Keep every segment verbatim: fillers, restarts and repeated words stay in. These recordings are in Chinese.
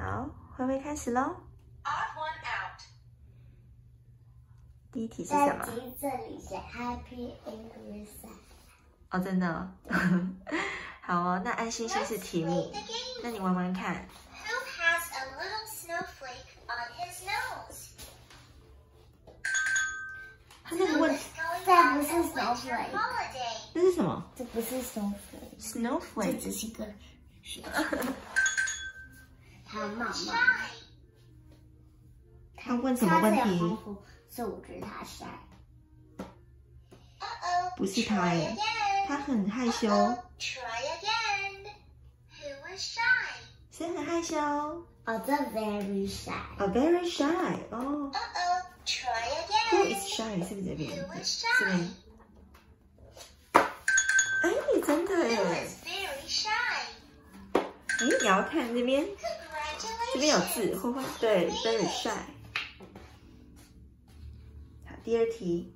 好，会不会开始喽？ Odd one out. 第一题是什么？ 在这里写 Happy Angry Sad。 哦，真的、哦。好哦，那安心心是题目，那你玩玩看。 Who has a little snowflake on his nose? 他那个问 Who is going 这 on 不 a 是 winter snowflake， holiday? 这是什么这不是 snowflake，这 ？Snowflake。 只是一个雪球。他妈妈， Shy. 他问什么问题？ 所以我觉得他 shy。 Uh-oh. 不是他 Try 耶， again. 他很害羞， Uh-oh. Try again. Who is shy? 谁很害羞？ 哦，这 very shy。 A very shy。哦 Uh-oh. Try ，Who again. is shy？是不是这边？ Who is 这边 shy?。 哎，真的 Who 耶！ is very shy? 哎，你要看这边，这边有 Congratulations. 字，会不会？对 ，very shy。好，第二题。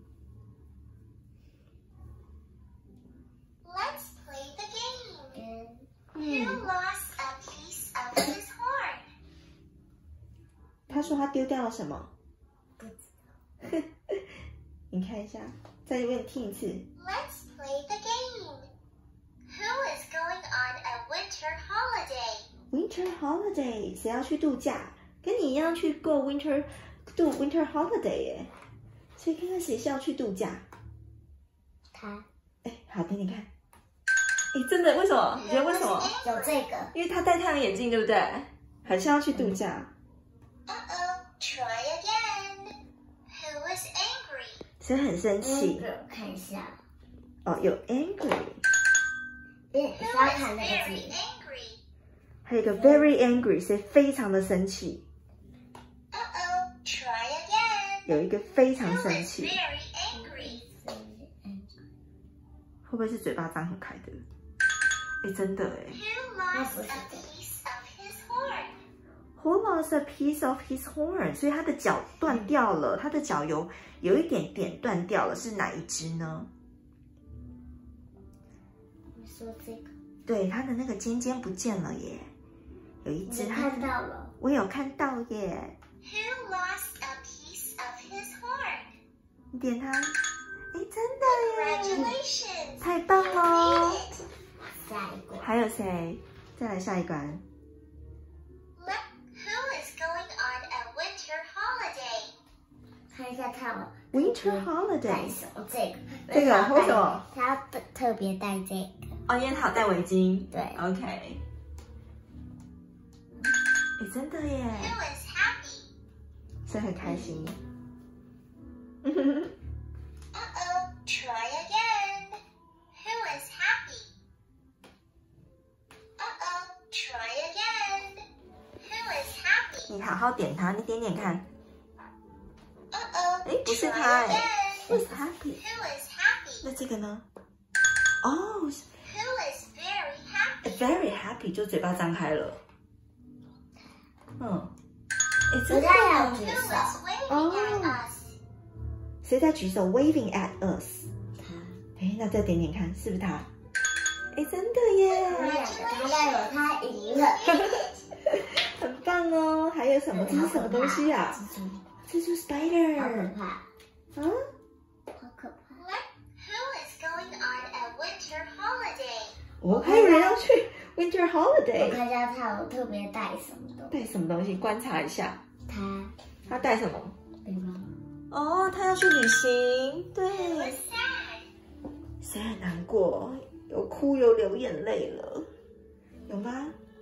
Let's play the game. 嗯， Who lost a piece of his horn? 他说他丢掉了什么？ 不知你看一下，再问听一次。 Let's play the game. Who is going on a winter holiday? Winter holiday， 谁要去度假？跟你一样去过 winter 度 winter holiday 耶。所以看看谁是要去度假。 他哎，好，给你看。哎，真的？为什么？你觉得为什么？ 有这个， 因为他戴太阳眼镜，对不对？很像要去度假。 Uh-oh. Try again. Who is angry? 谁很生气？ 嗯，看一下， 哦，有 angry， 嗯， Who 需要 is 看那个 very 字。 angry? 还有一个 very angry，谁非常的生气？ Uh-oh. Try again. 有一个非常 Who 生 is 气， very angry? 会不会是嘴巴张很开的？哎，真的哎。 Who lost a piece of his horn? Who lost a piece of his horn？ 所以他的脚断掉了，他的脚有有一点点断掉了，是哪一只呢？ 你说这个， 对，他的那个尖尖不见了耶，有一只你它看到了， 我有看到耶。 Who lost a piece of his horn? 你点它，哎，真的耶， Congratulations. 太棒 You 喽！ made it. 下一个， 还有谁？再来下一关。 Let, who is going on a winter holiday? 看一下他有 Winter 带 Holiday， 什么？这个， 这个为什么？ 他要特特别带这个， 哦，因为他有戴围巾。 对 ，OK。哎，真的耶， Who is happy? 所以很开心。 Uh-oh. Try again. Who is happy? Uh-oh. Try again. Who is happy? 你好好点它，你点点看。 Uh-oh. 哎，不是 Try 它哎 again. ，Who's happy？ Who is happy? 那这个呢？哦 Who is very happy? ，very happy，就嘴巴张开了。嗯，哎，真人家有的。 举 Who 手， is waving Oh. at us? 谁在举手 waving at us？ 他， 哎，那再点点看，是不是他？哎，真的耶， 他两个，他带有他赢了， 很棒哦。还有什么？这是什么东西啊？蜘蛛好可 spider。 怕， 啊？ 好可怕。 Let, who is going on a winter holiday? 我还有人要去 winter 我 holiday， 看一下他有特别带什么东西， 带什么东西？观察一下， 他他带什么？ 对吧？ 哦，他要去旅行。 Who 对 is，sad? 谁很难过？有哭有流眼泪了，有吗？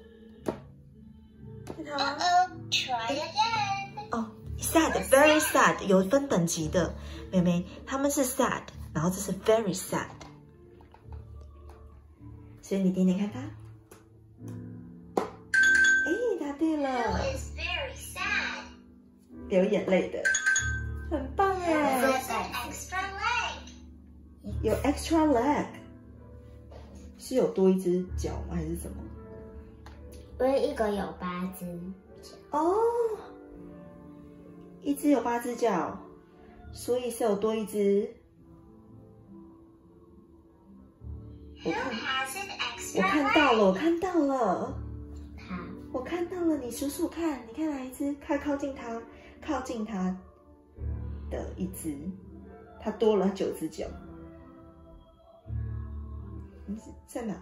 是他吗？ Uh-oh. Try again. 哦，sad，very sad， 有分等级的，妹妹，他们是 sad， 然后这是 very sad， 所以你点点看他。哎，答对 Who 了， is very sad? 流眼泪的，很棒 Who 哎， has an extra leg? 有 extra leg， 是有多一只脚吗？还是什么？ 因为一个有八只， 哦，一只有八只脚，所以是有多一只。我 Who 看， has an 我 extra 看到 leg? 了，我看到了。 他我看到了，你数数看，你看哪一只？快靠近它，靠近它的一只，它多了九只脚。你在哪？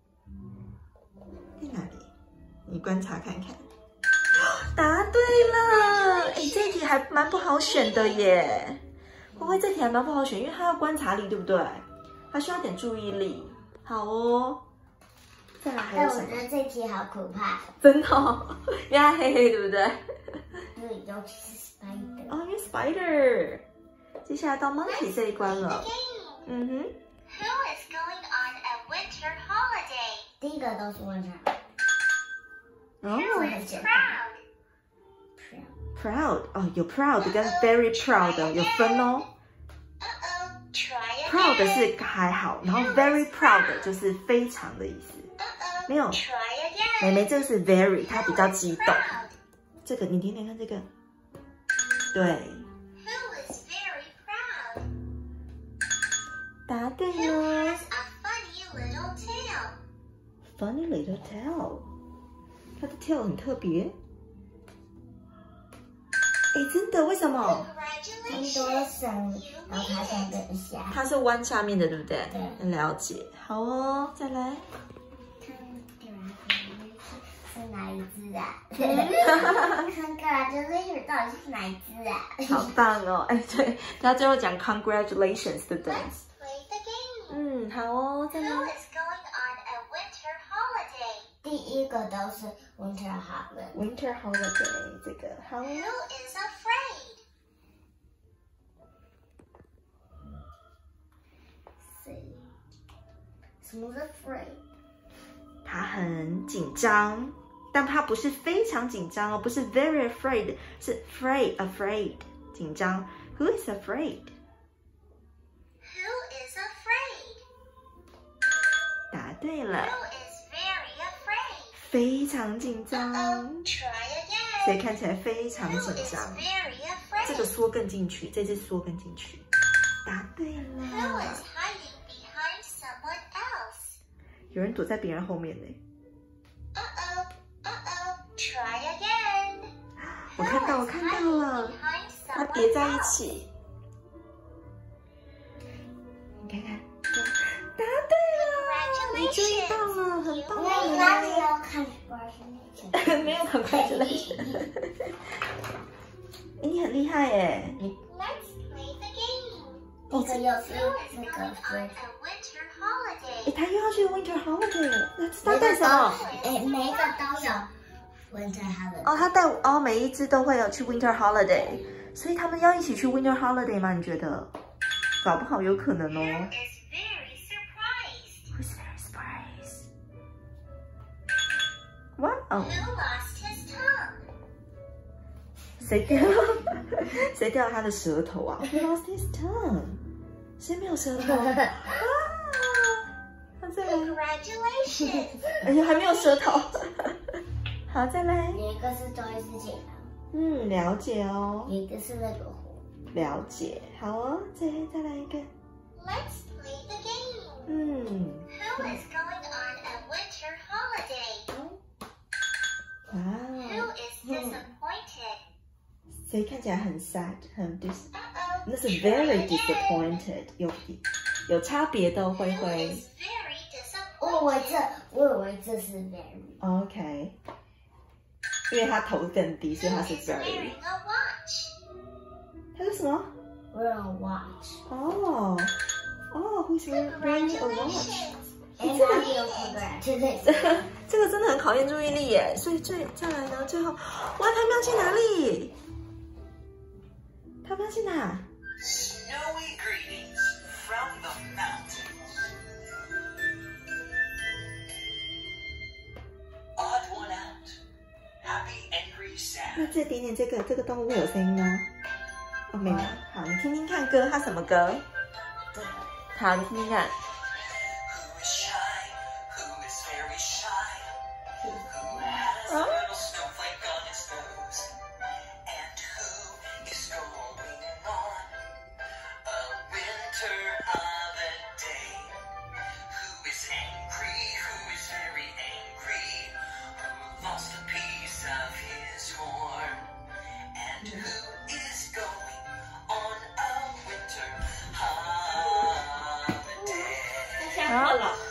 在哪里？你观察看看。答对了！哎，这一题还蛮不好选的耶。会不会这题还蛮不好选？因为它要观察力，对不对？它需要点注意力。好哦。再来还有什么？ 但我觉得这题好可怕。 真的、哦，因为它黑黑，对不对？ 对，尤其是 spider。 哦，因为 spider。接下来到 monkey 这一关了。嗯哼。 Who is going on a winter holiday? 第一个都是问他。 哦， Who 很 is 简单。 proud? proud 哦，有 proud 跟 very proud 有分哦。 Uh-oh, try proud again. 是还好，然后 very proud 就是非常的意思。 Uh-oh, 没有 try again. 妹妹这个是 very， 它比较 Who is 激动。 proud? 这个你听听看这个，对， Who is very proud? 答对 Who 了。 has a funny little tail? Funny little tail， 它的 tail 很特别。哎，真的？为什么？ 很多 Congratulations. 省，然后它像等一下。 它是弯下面的，对不对？ 对。 了解。好哦，再来。 是哪一只啊？Congratulations 到底是哪一只啊？ 好棒哦！哎，对，他最后讲 congratulations， 对不对？ Let's play the game. 嗯，好哦，再 Who 来。 is going on a winter holiday? 第一个都是 winter holiday。 Winter holiday 这个好。 Who is afraid? 什么是 afraid？ 他很紧张，但他不是非常紧张哦，不是 very afraid， 是 afraid afraid 紧张。Who is afraid？ Who is afraid? 答对了， Who is very afraid? 非常紧张， Uh-oh, try again. 所以看起来非常 Who 紧 is 张。 very afraid? 这个缩更进去，这只缩更进去。答对 Who 了 is， hiding behind someone else? 有人躲在别人后面呢。 Uh-oh, uh-oh, try again. 我看到，我 Who is 看到 hiding 了， behind 它 someone 叠在一 else? 起。你看看，答对了，你注意到了，很棒我耶。 哪里有看 congratulations？ 没有很快就来。你很厉害耶！你 Let's play the game. 这个又是 Who is 那 going 个 on afraid。 a winter holiday? 哎，他又要去 winter holiday 了，那他每个带什么？ 都，哎，每一个都有 winter holiday。 哦，他带哦，每一只都会有去 winter holiday，所以他们要一起去 winter holiday 吗？你觉得？搞不好有可能哦。 Who is very surprised? Who's very surprised? What? Oh， Who lost his tongue? 谁掉？谁掉他的舌头啊 ？He lost his tongue。谁没有舌头？啊！好，再来。 Congratulations. 哎呀，还没有舌头。好，再来。 有一个是周一之前， 嗯，了解哦， 有一个是那个火。 了解。好哦，再再来一个。 Let's play the game. 嗯， Who is going on a winter holiday? 哇 Who 哦， is disappointed? 谁看起来很 sad， 很 dis， Uh-oh. 那是 try very again. disappointed，有有差别的，灰 Who 灰。 is very 我以为 disappointed? 这，我以为这是 very。 OK，因为他头更低，所以 Who 他是 is very。 wearing a watch? 他是什么？ We're on watch。 哦哦，Who's wearing a watch？ Congratulations. 哎，哪里有 congratulations？ 这个真的很考验注意力耶。所以最再来呢，最后，哇，他们要去哪里？他们要去哪？ Snowy greetings from the mountains. Odd one out. Happy, angry, 那 sad. 这点点这个这个动物会有声音吗？哦，没有。好，你听听看歌，它什么歌？好，你听听看。 Who is shy? Who is very shy? Who has a little snowflake on its nose? And who is going on a winter holiday? Who is angry? Who is very angry? Who lost a piece And who is going on a winter holiday? 下课了。